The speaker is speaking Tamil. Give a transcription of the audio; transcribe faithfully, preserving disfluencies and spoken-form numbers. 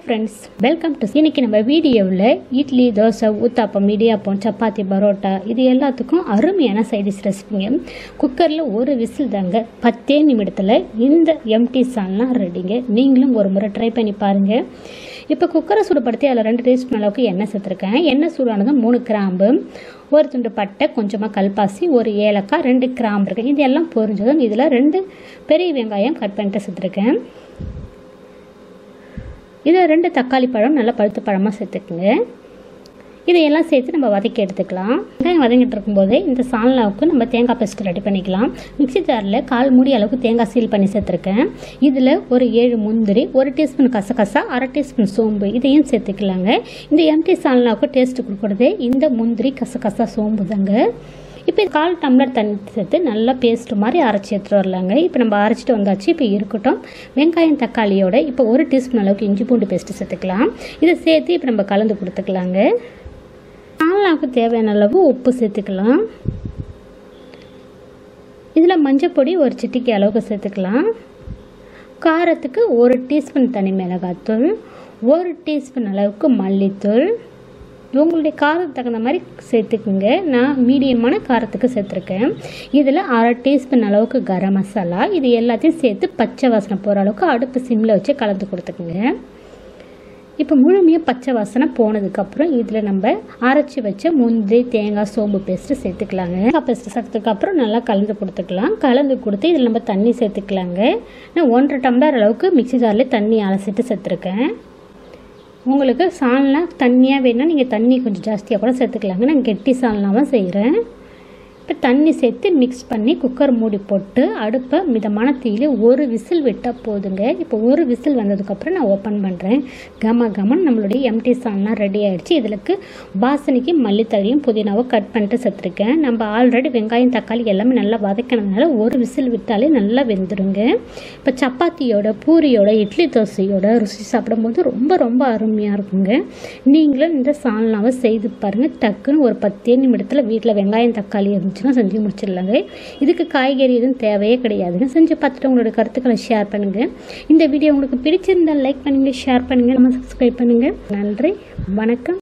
friends, welcome to இன்னைக்கு நம்ம வீடியோவில் இட்லி, தோசை, ஊத்தாப்பம், இடியாப்பம், சப்பாத்தி, பரோட்டா இது எல்லாத்துக்கும் அருமையான சைட் டிஷ் ரெசிபிங்க. குக்கரில் ஒரு விசில் தாங்க, பத்தே நிமிடத்தில் இந்த எம்டி சால்னா ரெடிங்க. நீங்களும் ஒரு முறை ட்ரை பண்ணி பாருங்கள். இப்போ குக்கரை சூடுபடுத்தி அதில் ரெண்டு டீஸ்பூன் அளவுக்கு எண்ணெய் சேர்த்துருக்கேன். எண்ணெய் சூடானதும் மூணு கிராம்பு, ஒரு துண்டு பட்டை, கொஞ்சமாக கல்பாசி, ஒரு ஏலக்காய், ரெண்டு கிராம்பு இருக்குது. இது எல்லாம் பொரிஞ்சதும் இதில் ரெண்டு பெரிய வெங்காயம் கட் பண்ணிட்டு சேர்த்துருக்கேன். இதில் ரெண்டு தக்காளி பழம் நல்லா பழுத்து பழமாக சேர்த்துக்குங்க. இதையெல்லாம் சேர்த்து நம்ம வதக்கி எடுத்துக்கலாம். வெங்காயம் வதங்கிட்டு இருக்கும்போதே இந்த சால்னாவுக்கு நம்ம தேங்காய் பேஸ்ட் ரெடி பண்ணிக்கலாம். மிக்சி ஜாரில் கால் மூடி அளவுக்கு தேங்காய் சீல் பண்ணி சேர்த்துருக்கேன். இதில் ஒரு ஏழு முந்திரி, ஒரு டீஸ்பூன் கசகசா, அரை டீஸ்பூன் சோம்பு இதையும் சேர்த்துக்கலாங்க. இந்த எம்டி சால்னாவுக்கு டேஸ்ட் கொடுக்குறது இந்த முந்திரி, கசகசா, சோம்பு தாங்க. இப்போ கால் டம்ளர் தண்ணி சேர்த்து நல்லா பேஸ்ட் மாதிரி அரைச்சி எடுத்துகிட்டு வரலாங்க. இப்போ நம்ம அரைச்சிட்டு வந்தாச்சு. இப்போ இருக்கட்டும். வெங்காயம் தக்காளியோட இப்போ ஒரு டீஸ்பூன் அளவுக்கு இஞ்சி பூண்டு பேஸ்ட்டு சேர்த்துக்கலாம். இதை சேர்த்து இப்போ நம்ம கலந்து கொடுத்துக்கலாங்க. சால்னாவுக்கு தேவையான அளவு உப்பு சேர்த்துக்கலாம். இதில் மஞ்சப்பொடி ஒரு சிட்டிக்கு அளவுக்கு சேர்த்துக்கலாம். காரத்துக்கு ஒரு டீஸ்பூன் தனி மிளகாத்தூள், ஒரு டீஸ்பூன் அளவுக்கு மல்லித்தூள், உங்களுடைய காரத்துக்கு தகுந்த மாதிரி சேர்த்துக்குங்க. நான் மீடியமான காரத்துக்கு சேர்த்துருக்கேன். இதில் அரை டீஸ்பூன் அளவுக்கு கரம் மசாலா, இது எல்லாத்தையும் சேர்த்து பச்சை வாசனை போகிற அளவுக்கு அடுப்பு சிம்மில் வச்சு கலந்து கொடுத்துக்குங்க. இப்போ முழுமையாக பச்சை வாசனை போனதுக்கப்புறம் இதில் நம்ம அரைச்சி வச்ச முந்திரி, தேங்காய், சோம்பு பேஸ்ட்டு சேர்த்துக்கலாங்க. தேங்காய் பேஸ்ட்டு சேர்த்ததுக்கப்புறம் நல்லா கலந்து கொடுத்துக்கலாம். கலந்து கொடுத்து இதில் நம்ம தண்ணி சேர்த்துக்கலாங்க. நான் ஒன்றரை டம்ளர் அளவுக்கு மிக்சி ஜாரில் தண்ணி அலசிட்டு சேர்த்துருக்கேன். உங்களுக்கு சால்னா தண்ணியாக வேணுன்னா நீங்கள் தண்ணி கொஞ்சம் ஜாஸ்தியாக கூட சேர்த்துக்கலாங்க. நான் கெட்டி சால்னாவும் செய்கிறேன். இப்போ தண்ணி சேர்த்து மிக்ஸ் பண்ணி குக்கர் மூடி போட்டு அடுப்பை மிதமான தீயில் ஒரு விசில் விட்டால் போதுங்க. இப்போ ஒரு விசில் வந்ததுக்கப்புறம் நான் ஓப்பன் பண்ணுறேன். கம கமன் நம்மளுடைய எம்டி சால்னா ரெடி ஆகிடுச்சு. இதுக்கு வாசனைக்கு மல்லித்தழையும் புதினாவும் கட் பண்ணிட்டு சேர்த்துருக்கேன். நம்ம ஆல்ரெடி வெங்காயம் தக்காளி எல்லாமே நல்லா வதக்கினதுனால ஒரு விசில் விட்டாலே நல்லா வெந்துடுங்க. இப்போ சப்பாத்தியோட, பூரியோட, இட்லி தோசையோட ருசி சாப்பிடும்போது ரொம்ப ரொம்ப அருமையாக இருக்குங்க. நீங்களும் இந்த சால்னாவை செய்து பாருங்கள். டக்குன்னு ஒரு பத்தே நிமிடத்தில் வீட்டில் வெங்காயம் தக்காளி இருந்து செஞ்சு முடிச்சிடலாங்க. இதுக்கு காய்கறி எதுவும் தேவையே கிடையாதுங்க. செஞ்சு பார்த்துட்டு உங்களோட கருத்துக்களை ஷேர் பண்ணுங்கள். இந்த வீடியோ உங்களுக்கு பிடிச்சிருந்தால் லைக் பண்ணுங்கள், ஷேர் பண்ணுங்கள், நம்ம சப்ஸ்கிரைப் பண்ணுங்கள். நன்றி, வணக்கம்.